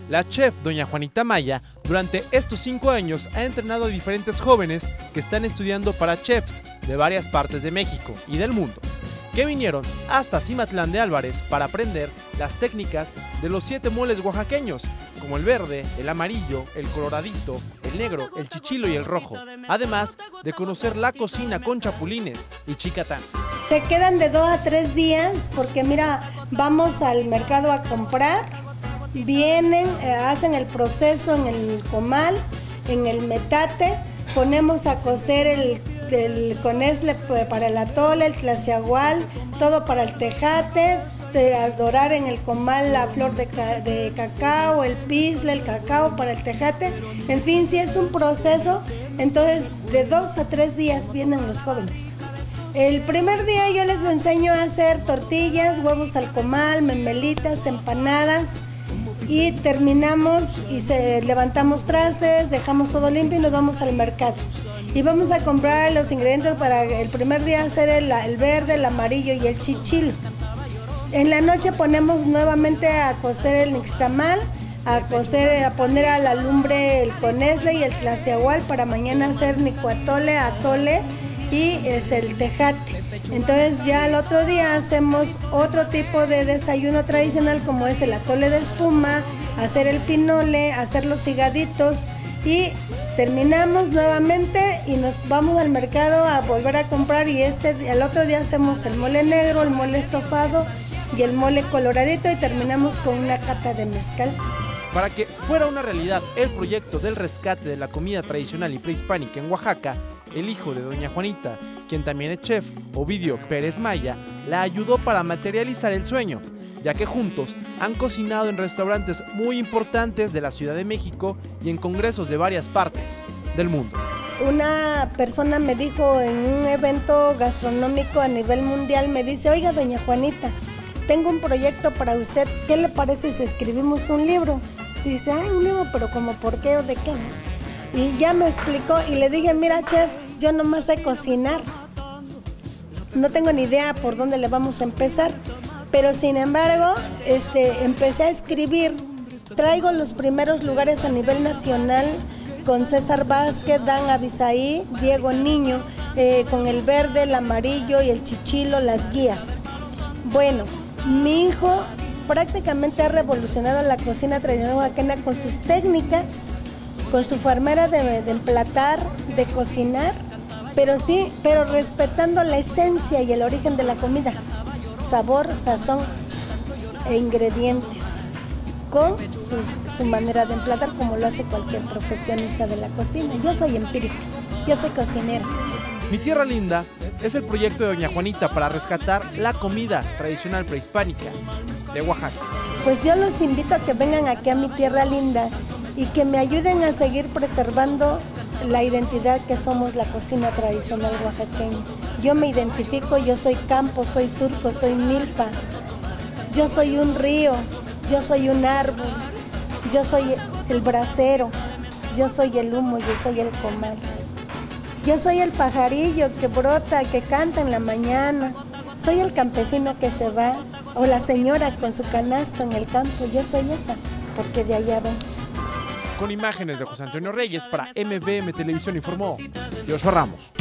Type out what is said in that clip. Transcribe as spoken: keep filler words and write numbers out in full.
La chef doña Juanita Maya durante estos cinco años ha entrenado a diferentes jóvenes que están estudiando para chefs de varias partes de México y del mundo, que vinieron hasta Cimatlán de Álvarez para aprender las técnicas de los siete moles oaxaqueños, como el verde, el amarillo, el coloradito, el negro, el chichilo y el rojo, además de conocer la cocina con chapulines y chicatán. Te quedan de dos a tres días porque mira, vamos al mercado a comprar, vienen, eh, hacen el proceso en el comal, en el metate, ponemos a cocer el, el conesle para el atole, el tlaciagual, todo para el tejate, de adorar en el comal la flor de, ca de cacao, el pisle, el cacao para el tejate, en fin, si es un proceso, entonces de dos a tres días vienen los jóvenes. El primer día yo les enseño a hacer tortillas, huevos al comal, memelitas, empanadas y terminamos y se, levantamos trastes, dejamos todo limpio y nos vamos al mercado. Y vamos a comprar los ingredientes para el primer día hacer el, el verde, el amarillo y el chichilo. En la noche ponemos nuevamente a cocer el nixtamal, a cocer, a poner a la lumbre el conesle y el tlaciagual para mañana hacer nicuatole, atole y este, el tejate. Entonces ya el otro día hacemos otro tipo de desayuno tradicional como es el atole de espuma, hacer el pinole, hacer los higaditos y terminamos nuevamente y nos vamos al mercado a volver a comprar y este, el otro día hacemos el mole negro, el mole estofado y el mole coloradito y terminamos con una cata de mezcal. Para que fuera una realidad el proyecto del rescate de la comida tradicional y prehispánica en Oaxaca, el hijo de doña Juanita, quien también es chef, Ovidio Pérez Maya, la ayudó para materializar el sueño, ya que juntos han cocinado en restaurantes muy importantes de la Ciudad de México y en congresos de varias partes del mundo. Una persona me dijo en un evento gastronómico a nivel mundial, me dice, oiga doña Juanita, tengo un proyecto para usted, ¿qué le parece si escribimos un libro? Dice, ay, un libro, pero como por qué o de qué, ¿no? Y ya me explicó y le dije, mira chef, yo nomás sé cocinar, no tengo ni idea por dónde le vamos a empezar, pero sin embargo, este, empecé a escribir, traigo los primeros lugares a nivel nacional con César Vázquez, Dan Abisaí, Diego Niño, eh, con el verde, el amarillo y el chichilo, las guías. Bueno, mi hijo prácticamente ha revolucionado la cocina tradicional oaxaqueña con sus técnicas, con su formera de, de emplatar, de cocinar, pero sí, pero respetando la esencia y el origen de la comida, sabor, sazón e ingredientes, con sus, su manera de emplatar como lo hace cualquier profesionista de la cocina. Yo soy empírica, yo soy cocinera. Mi Tierra Linda es el proyecto de doña Juanita para rescatar la comida tradicional prehispánica de Oaxaca. Pues yo los invito a que vengan aquí a Mi Tierra Linda y que me ayuden a seguir preservando la identidad que somos la cocina tradicional oaxaqueña. Yo me identifico, yo soy campo, soy surco, soy milpa, yo soy un río, yo soy un árbol, yo soy el brasero, yo soy el humo, yo soy el comal. Yo soy el pajarillo que brota, que canta en la mañana. Soy el campesino que se va, o la señora con su canasto en el campo. Yo soy esa, porque de allá ven. Con imágenes de José Antonio Reyes para M V M Televisión informó Joshua Ramos.